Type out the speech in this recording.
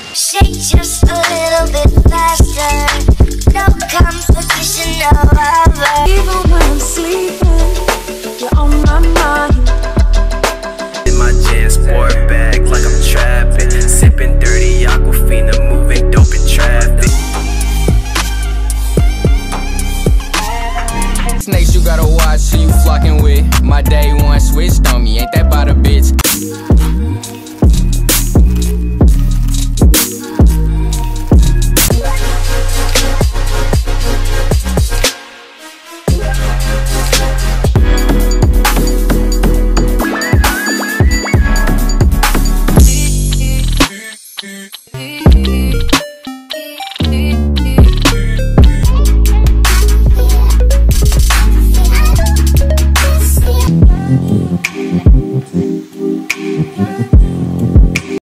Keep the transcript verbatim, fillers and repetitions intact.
Shake just a little bit faster. No competition, no other. Even when I'm sleeping, you're on my mind. In my Jansport bag.